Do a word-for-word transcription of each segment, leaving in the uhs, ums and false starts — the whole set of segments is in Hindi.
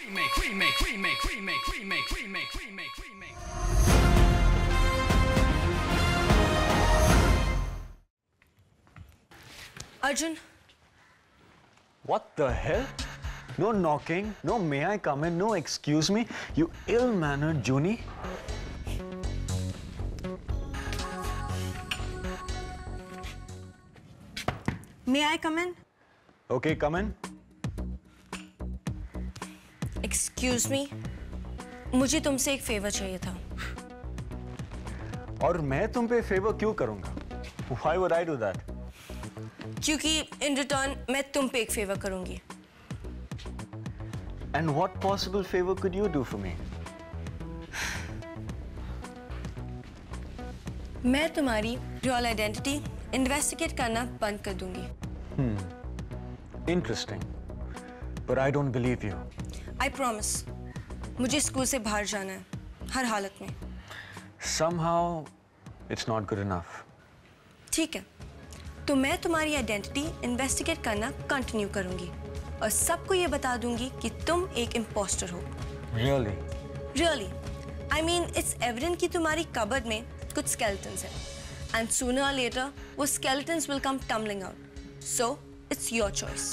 Arjun. What the hell? No knocking, no may I come in, no excuse me. You ill-mannered Junie. May I come in? Okay, come in. Excuse me. मुझे तुमसे एक फेवर चाहिए था. और मैं तुम पे फेवर क्यों करूंगा? Why would I do that? क्योंकि in return मैं तुम पे एक फेवर करूंगी. And what possible favor could you do for me? मैं तुम्हारी real identity investigate करना बंद कर दूंगी. Hmm. Interesting. But I don't believe you. I promise. मुझे स्कूल से बाहर जाना है, हर हालत में. Somehow, it's not good enough. ठीक है. तो मैं तुम्हारी आइडेंटिटी इन्वेस्टिगेट करना कंटिन्यू करूंगी और सबको ये बता दूंगी कि तुम एक इम्पोस्टर हो. Really? Really? I mean, it's evident कि तुम्हारी कबर्ड में कुछ skeletons हैं. And sooner or later, वो skeletons will come tumbling out. So, it's your choice.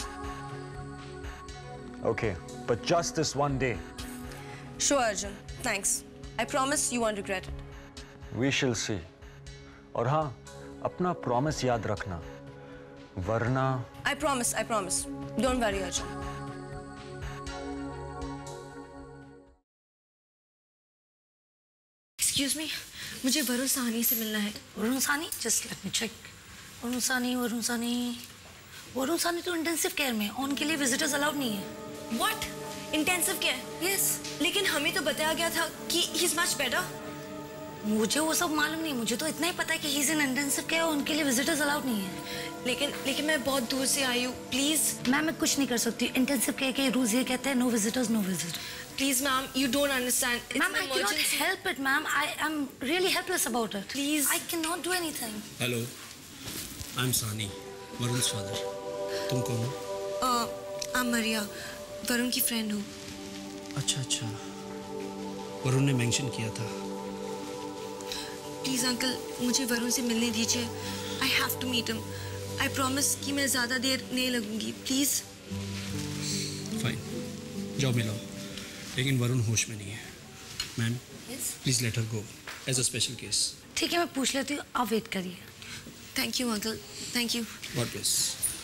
Okay, but just this one day. Sure, Arjun. Thanks. I promise you won't regret it. We shall see. और हाँ, अपना promise याद रखना. वरना. I promise. I promise. Don't worry, Arjun. Excuse me. मुझे वरुण साहनी से मिलना है. Varun Sahni? Just let me check. Varun Sahni, Varun Sahni, Varun Sahni तो इंटेंसिव केयर में. उनके लिए विजिटर्स अलाउड नहीं है. What? Intensive care? Yes. लेकिन हमें तो बताया गया था कि he's much better. मुझे वो सब मालूम नहीं. मुझे तो इतना ही पता है कि he's in intensive care और उनके लिए विजिटर्स अलाउड नहीं है. लेकिन लेकिन मैं बहुत दूर से आई हूँ. प्लीज. मैम मैं कुछ नहीं कर सकती. इंटेंसिव केयर के रूल्स ये कहते हैं no visitors no visit. Please ma'am, you don't understand. Ma'am I can not help it. Ma'am I am really helpless about it. Please. I can not do anything. Hello, I am Sani, Varun's father. तुम कौन हो? आई एम मरिया, वरुण की फ्रेंड हूँ. अच्छा अच्छा, वरुण ने मेंशन किया था. प्लीज अंकल, मुझे वरुण से मिलने दीजिए. I have to meet him. I promise कि मैं ज्यादा देर नहीं लगूंगी. प्लीज. फाइन, जाओ मिलो. लेकिन वरुण होश में नहीं है. Ma'am, please let her go as a special case. ठीक है, मैं पूछ लेती हूँ. आप वेट करिए. Thank you uncle. Thank you. God bless.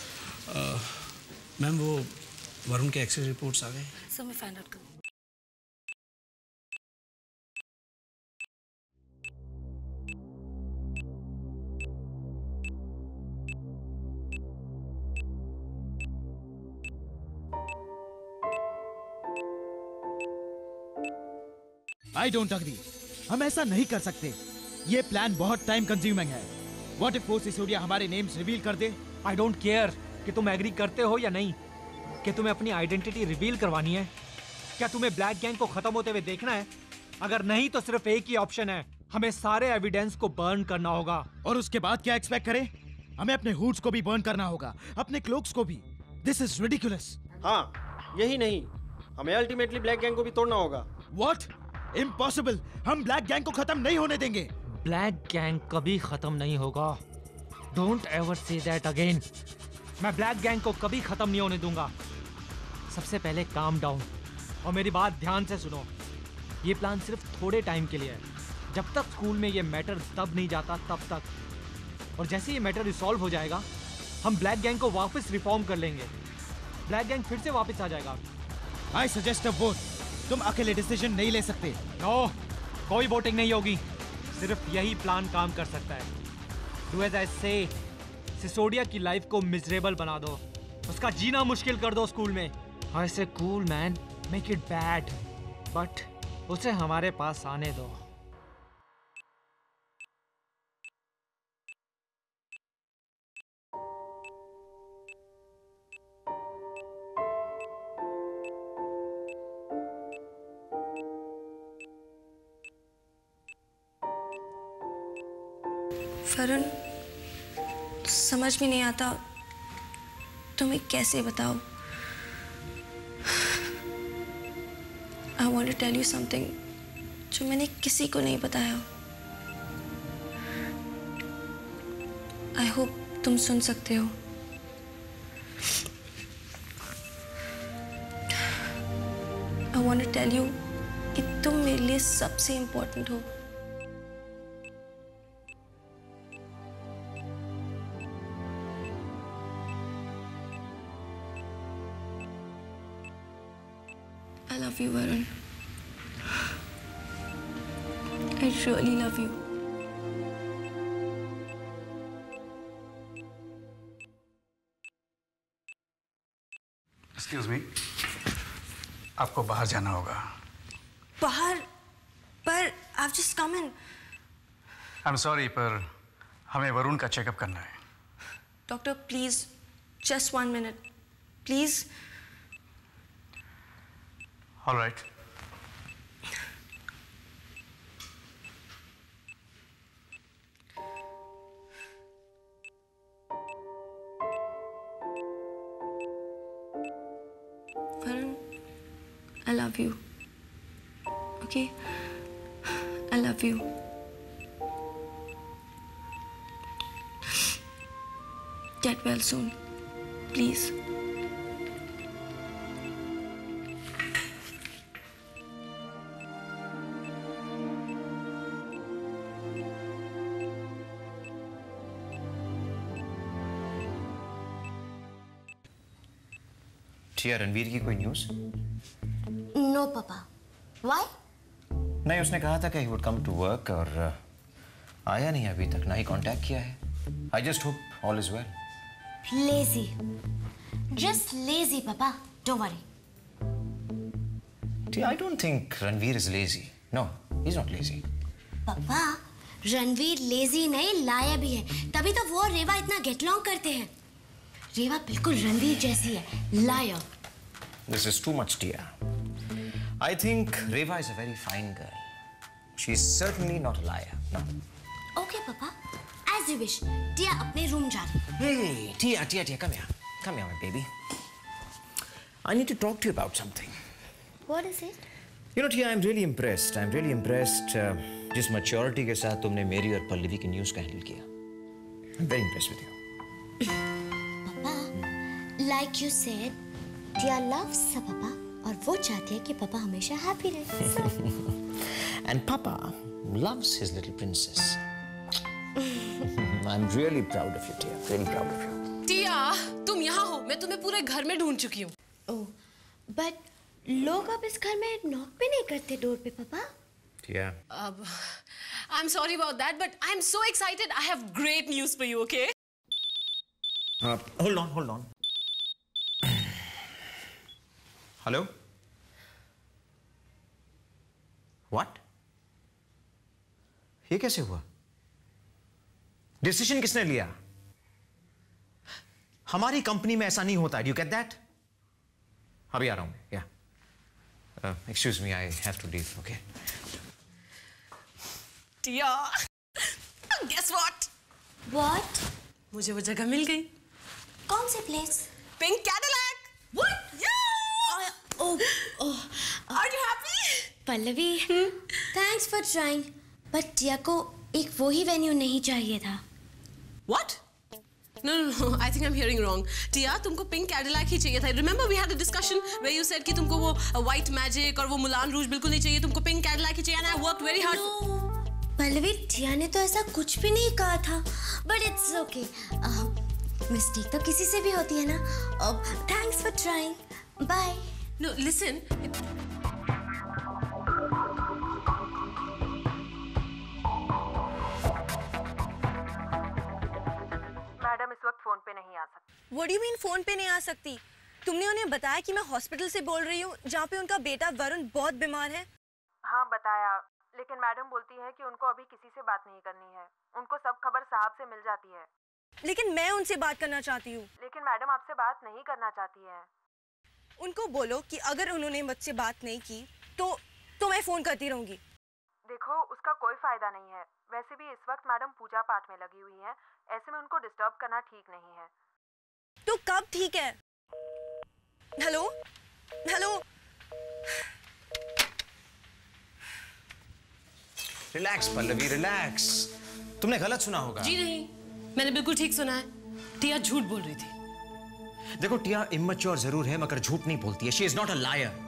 Ma'am, वो वरुण के एक्सरे रिपोर्ट्स आ गए? सर मैं फाइंड आउट करूँ. I don't agree. हम ऐसा नहीं कर सकते. ये प्लान बहुत टाइम कंज्यूमिंग है. What if वो सिसोदिया हमारे नेम्स रिवील कर दे? I don't care कि तुम एग्री करते हो या नहीं. कि तुम्हें अपनी आइडेंटिटी रिवील करवानी है. क्या तुम्हें ब्लैक गैंग को खत्म होते हुए देखना है? अगर नहीं तो सिर्फ एक ही ऑप्शन है. हमें सारे एविडेंस को बर्न करना होगा. और उसके बाद क्या एक्सपेक्ट करें? हमें अपने हुड्स को भी बर्न करना होगा, अपने क्लोक्स को भी. This is ridiculous. हाँ, यही नहीं, हमें अल्टीमेटली ब्लैक गैंग को भी तोड़ना होगा. What? Impossible. हम ब्लैक गैंग को खत्म नहीं होने देंगे. ब्लैक गैंग कभी खत्म नहीं होगा. Don't ever say that again. मैं ब्लैक गैंग को कभी खत्म नहीं होने दूंगा. सबसे पहले काम डाउन और मेरी बात ध्यान से सुनो. ये प्लान सिर्फ थोड़े टाइम के लिए है. जब तक स्कूल में ये मैटर दब नहीं जाता तब तक. और जैसे ये मैटर रिसॉल्व हो जाएगा, हम ब्लैक गैंग को वापस रिफॉर्म कर लेंगे. ब्लैक गैंग फिर से वापस आ जाएगा. I suggest a vote. तुम अकेले डिसीजन नहीं ले सकते. नो, कोई वोटिंग नहीं होगी. सिर्फ यही प्लान काम कर सकता है. Do as I say. Sisodia की लाइफ को मिजरेबल बना दो. उसका जीना मुश्किल कर दो स्कूल में. ऐसे cool man, make it bad. But उसे हमारे पास आने दो. वरुण, समझ में नहीं आता तुम्हें कैसे बताओ. I want to tell you something जो मैंने किसी को नहीं बताया. I hope तुम सुन सकते हो. I want to tell you कि तुम मेरे लिए सबसे इम्पोर्टेंट हो. I love you, Varun. I really love you. Excuse me. आपको बाहर जाना होगा. बाहर? पर I've just come in. I'm sorry, पर हमें वरुण का चेकअप करना है. Doctor, please, just one minute, please. All right. Varun, I love you. Okay? I love you. Get well soon, please. टिया, रणवीर की कोई न्यूज़? नो पापा. Why? नहीं, उसने कहा था कि he would come to work और आया नहीं अभी तक, ना ही कांटेक्ट किया है. I just hope all is well. Lazy. Just lazy, Papa. Don't worry. Tia, I don't think Ranveer is lazy. No, he's not lazy. पापा, रणवीर लेजी नहीं, लाया भी है. तभी तो वो और रेवा इतना गेट लॉन्ग करते हैं. रेवा बिल्कुल रणवीर जैसी है. Liar. This is too much, Tia. I think Reva is a very fine girl. She's certainly not a liar. No. Okay, Papa. As you wish. Tia अपने रूम जा रही. Hey, Tia, Tia, Tia, come here. Come here, my baby. I need to talk to you about something. What is it? You know, Tia, I'm really impressed. I'm really impressed. Uh, जिस maturity के साथ तुमने मेरी और पल्लवी की न्यूज़ का हैंडल किया. I'm very impressed with you. पापा, like you said, Tiya loves her Papa और वो चाहती है कि पापा हमेशा happy रहे. So. And Papa loves his little princess. I'm really proud of you, Tia. Really proud of you. टिया, तुम यहाँ हो. मैं तुम्हें पूरे घर में ढूंढ चुकी हूँ. Oh, but लोग अब इस घर में नॉक भी नहीं करते डोर पे पापा. Tia. अब, I'm sorry about that, but I'm so excited. I have great news for you. Okay? Uh, hold on, hold on. Hello? What? ये कैसे हुआ? डिसीजन किसने लिया? हमारी कंपनी में ऐसा नहीं होता. Do you get that? अभी आ रहा हूं. Yeah. Uh, excuse me, I have to leave. Okay. Tiya, guess what? What? मुझे वो जगह मिल गई. कौन से place? Pink Cadillac. What? Yeah. Oh, oh. Are you happy? Pallavi, thanks for trying. But Tia को एक वो ही वेन्यू नहीं चाहिए था. What? No, no, no. I think I'm hearing wrong. टिया, तुमको पिंक कैडिलैक ही चाहिए था. Remember we had a discussion where you said कि तुमको वो white magic और वो मुलान रूज बिल्कुल नहीं चाहिए. तुमको पिंक कैडिलैक ही चाहिए. And I worked very hard. No. Pallavi, टिया ने तो ऐसा कुछ भी नहीं कहा था. But it's okay. मिस्टेक तो किसी से भी होती है ना. Oh, thanks for trying. Bye. No, listen. Madam इस वक्त फोन पे नहीं आ सकती. What do you mean phone पे नहीं आ सकती? तुमने उन्हें बताया कि मैं हॉस्पिटल से बोल रही हूँ जहाँ पे उनका बेटा वरुण बहुत बीमार है. हाँ बताया, लेकिन मैडम बोलती है कि उनको अभी किसी से बात नहीं करनी है. उनको सब खबर साहब से मिल जाती है. लेकिन मैं उनसे बात करना चाहती हूँ. लेकिन मैडम आपसे बात नहीं करना चाहती है. उनको बोलो कि अगर उन्होंने मुझसे बात नहीं की तो तो मैं फोन करती रहूंगी. देखो, उसका कोई फायदा नहीं है. वैसे भी इस वक्त मैडम पूजा पाठ में लगी हुई हैं. ऐसे में उनको डिस्टर्ब करना ठीक नहीं है. तो कब ठीक है? Hello hello relax Pallavi, relax. तुमने गलत सुना होगा। जी नहीं, मैंने बिल्कुल ठीक सुना है। टिया झूठ बोल रही थी। देखो टिया इम्मैच्योर जरूर है मगर झूठ नहीं बोलती है। She is not a liar.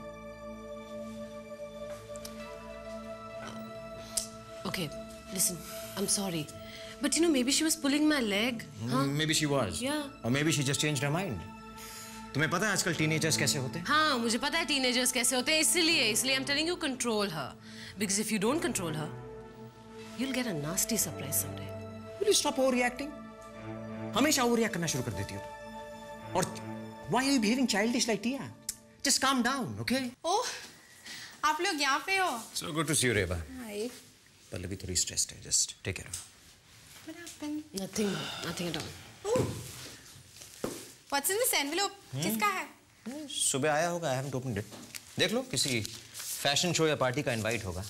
Okay, listen, I'm sorry, but you know maybe she was pulling my leg. Huh? Maybe she was. Yeah. Or maybe she just changed her mind. तुम्हें पता है आजकल टीनेजर्स कैसे होते हैं? हाँ, मुझे पता है टीनेजर्स कैसे होते हैं, इसलिए इसलिए I'm telling you control her, because if you don't control her, you'll get a nasty surprise someday. Will you stop overreacting? हमेशा overreact करना शुरू कर देती हो। और why are you behaving childish like Tia? Just calm down, okay? ओह, आप लोग यहाँ पे हो? So good to see you, Reba. Hi. Pallavi थोड़ी स्ट्रेस्ड है, just take care of her. What happened? Nothing, nothing at all. Oh. What's in this envelope? किसका है? सुबह आया होगा, I haven't opened it. देख लो, किसी फैशन शो या पार्टी का इनवाइट होगा।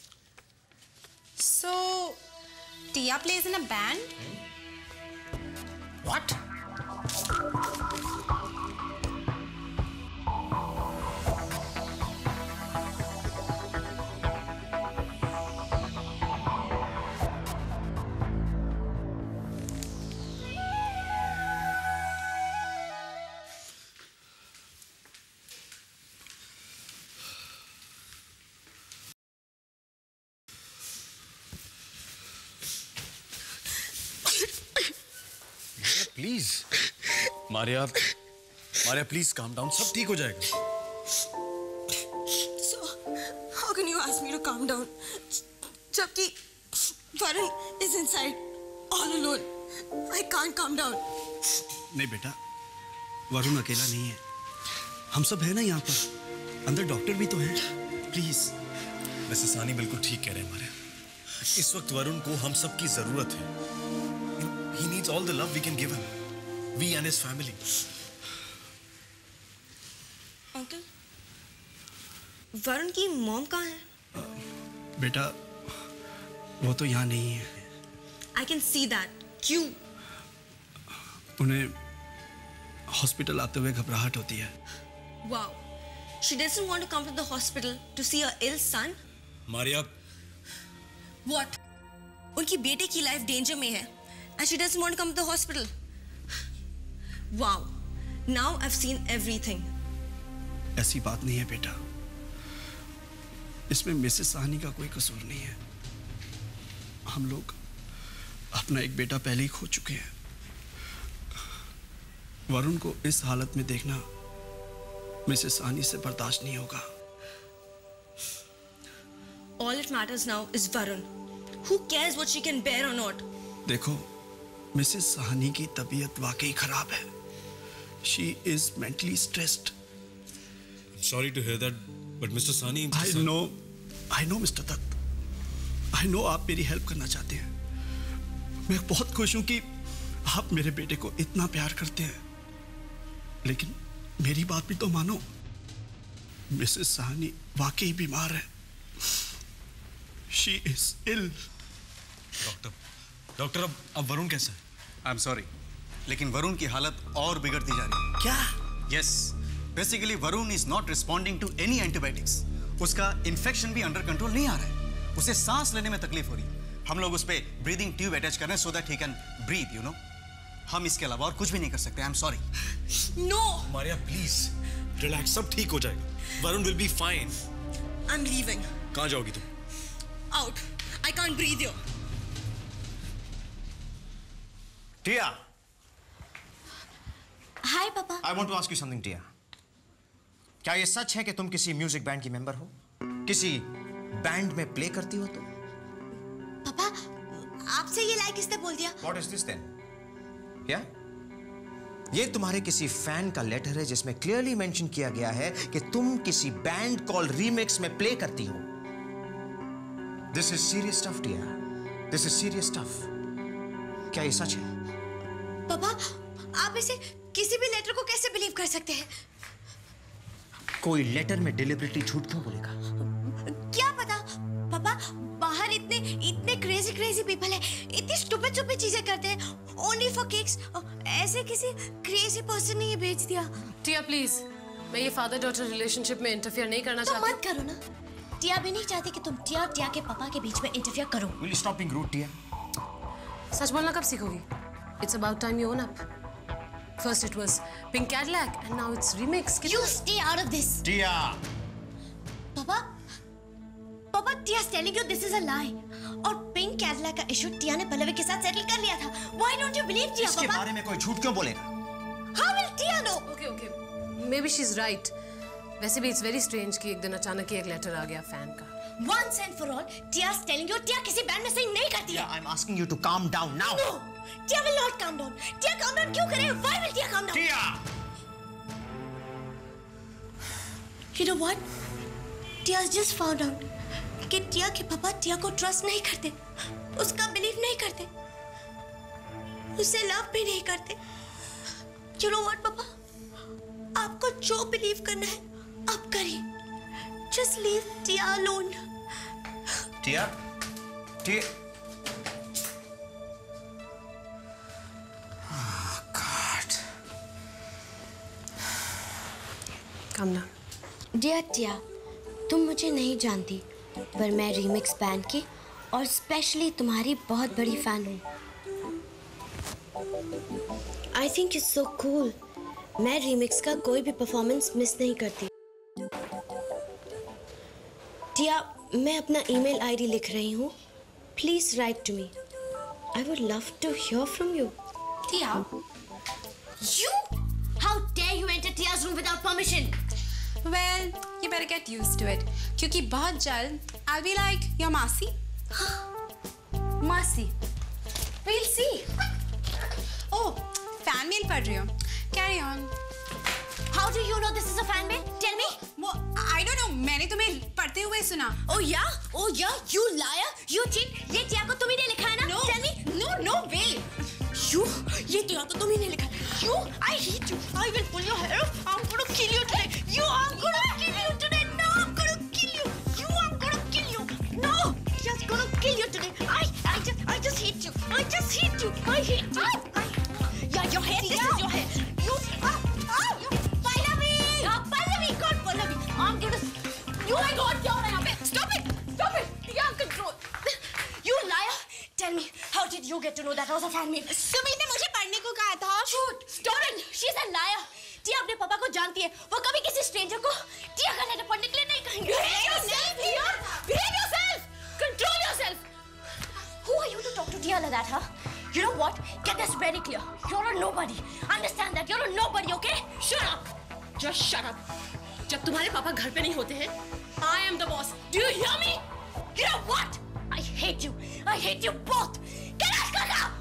So, Tia plays in a band? What? Please Maria, Maria please calm down, सब ठीक हो जाएगा। So, how can you ask me to calm down? जबकि Varun is inside, all alone. I can't calm down. नहीं बेटा, वरुण अकेला नहीं है, हम सब हैं ना यहाँ पर, अंदर डॉक्टर भी तो हैं। प्लीज। वैसे सानी बिल्कुल ठीक कह रहे हैं मारिया, इस वक्त वरुण को हम सब की जरूरत है। He needs all the love we can give him, we and his family. Uncle, Varun की मॉम कहाँ है? बेटा, वो तो यहाँ नहीं है। I can see that. क्यों? उन्हें हॉस्पिटल आते हुए घबराहट होती है। Wow, she doesn't want to come to the hospital to see her ill son. Maria, What? उनकी बेटे की लाइफ डेंजर में है, and she doesn't want to come to the hospital. Wow, now I've seen everything. ऐसी बात नहीं है बेटा, इसमें मिसेस साहनी का कोई कसूर नहीं है। हम लोग अपना एक बेटा पहले ही खो चुके हैं। वरुण को इस हालत में देखना मिसेस साहनी से बर्दाश्त नहीं होगा। All that matters now is Varun. Who cares what she can bear or not? देखो, मिसेस साहनी की तबीयत वाकई खराब है। She is mentally stressed. I'm sorry to hear that, but Mister Sani. I know, I know, Mister Dutt. I know आप मेरी हेल्प करना चाहते हैं। मैं बहुत खुश हूं कि आप मेरे बेटे को इतना प्यार करते हैं, लेकिन मेरी बात भी तो मानो। मिसेस साहनी वाकई बीमार है। She is ill. Doctor, doctor अब अब वरुण कैसा है? आई एम सॉरी, लेकिन वरुण की हालत और बिगड़ती जा रही है। क्या? Yes, basically Varun is not responding to any antibiotics. उसका इन्फेक्शन भी अंडर कंट्रोल नहीं आ रहा है, उसे सांस लेने में तकलीफ हो रही है। हम लोग उस पर ब्रीदिंग ट्यूब अटैच कर रहे हैं so that he can breathe, you know. हम इसके अलावा और कुछ भी नहीं कर सकते। I am sorry. No Maria please relax, सब ठीक हो जाएगा। Varun will be fine. I am leaving. कहाँ जाओगी तुम? Out. I can't breathe here. टिया, हाय पापा। I want to ask you something, टिया। क्या ये सच है कि तुम किसी म्यूजिक बैंड की मेंबर हो? किसी बैंड में प्ले करती हो तुम? पापा, आपसे ये लाइक किसने बोल दिया? What is this then? क्या? ये तुम्हारे किसी फैन का लेटर है जिसमें क्लियरली मेंशन किया गया है कि तुम किसी बैंड कॉल रीमिक्स में प्ले करती हो। This is serious stuff, dear. This is serious stuff. क्या ये सच है? पापा, आप इसे किसी भी लेटर को कैसे बिलीव कर सकते हैं? कोई लेटर में डिलिबरेटली झूठ क्यों बोलेगा? क्या पता पापा, बाहर इतने इतने क्रेजी क्रेजी पीपल है, इतनी स्टूपिड स्टूपिड चीजें करते हैं ओनली फॉर किक्स। ऐसे किसी क्रेजी पर्सन ने ये भेज दिया। टिया प्लीज, मैं ये फादर डॉटर रिलेशनशिप में इंटरफेयर नहीं करना तो चाहती। मत करो ना। टिया भी नहीं चाहती कि तुम टिया और टिया के पापा के बीच में इंटरफियर करो। Will you stop being rude, टिया? सच बोलना कब सीखोगी? It's about time you own up. First it was Pink Cadillac and now it's remix. You stay out of this. टिया. पापा, पापा, Tia's telling you this is a lie. और पिंक कैडिलैक का इशू टिया ने पल्लवी के साथ सेटल कर लिया था। Why don't you believe Tia, इसके पापा? बारे में कोई झूठ क्यों बोलेगा? How will Tia know? Okay, okay. Maybe she's right. वैसे भी it's very strange कि एक दिन अचानक ही एक लेटर आ गया फैन का। Once and for all, Tia's telling you Tia किसी बैंड में सिंग नहीं करती है। Yeah, I'm asking you to calm down now. No, Tia will not calm down. Tia calm down क्यों करे? Why will Tia calm down? Tia! You know what? Tia's just found out कि टिया के पापा टिया को ट्रस्ट नहीं करते, उसका बिलीव नहीं करते, उसे लव भी नहीं करते। You know what, पापा? आपको जो बिलीव करना है, आप करिए। Just leave टिया alone. टिया, टिया। Oh God. Calm down. Dear टिया, तुम मुझे नहीं जानती, पर मैं रीमिक्स बैंड की और स्पेशली तुम्हारी बहुत बड़ी फैन हूँ। I think it's so cool. मैं रीमिक्स का कोई भी परफॉर्मेंस मिस नहीं करती। टिया, मैं अपना ईमेल आईडी लिख रही हूँ। Please write to me. I would love to hear from you. Tiya, You? How dare you enter Tia's room without permission? well, you better get used to it. क्योंकि बहुत जल्द I'll be like your मासी. मासी? We'll see. Oh, fan mail पढ़ रही हो? Carry on. How do you know this is a fan mail? Tell me. वो I don't know. मैंने तुम्हें पढ़ते हुए सुना. Oh yeah? Oh yeah? You liar? You cheat? ये टिया को तुम ही ने लिखा है ना? No. Tell me. No, no way. You? ये टिया को तुम ही ने लिखा है. You? I hate you. I will pull your hair off. I'm gonna kill you today. You are gonna kill you today. No, I'm gonna kill you. You are gonna kill you. No, just gonna kill you today. I, I just, I just hate you. I just hate you. I hate you. I, yeah, your hair. This is your hair. You, ah, ah, you, Pallavi. Ah, Pallavi, God, Pallavi. I'm gonna. You, I got your hair. Stop it. Stop it. Yeah, control. You liar. Tell me, how did you get to know that I was a fan mail? तुमने मुझे पढ़ने को कहा था. Shoot! Stop it! She's a liar. टिया अपने पापा को जानती है. वो कभी किसी स्ट्रेंजर को टिया का लेटर पढ़ने के लिए नहीं कहेंगे. Behave yourself, Tiya. Behave yourself. Control yourself. Who are you to talk to Tiya like that, huh? You know what? Get this very clear. You're a nobody. Understand that? You're a nobody, okay? Shut up. Just shut up. जब तुम्हारे पापा घर पे नहीं होते हैं, I am the boss. Do you hear me? You know what? I hate you. I hate you both. Get out, Kaka!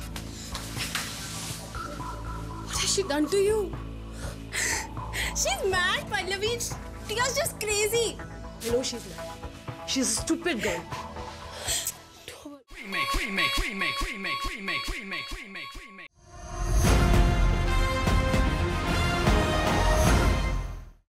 What has she done to you? She's mad, Pallavi. Tia's just crazy. I know she's mad. She's a stupid girl. Remake, remake, remake, remake, remake, remake, remake, remake.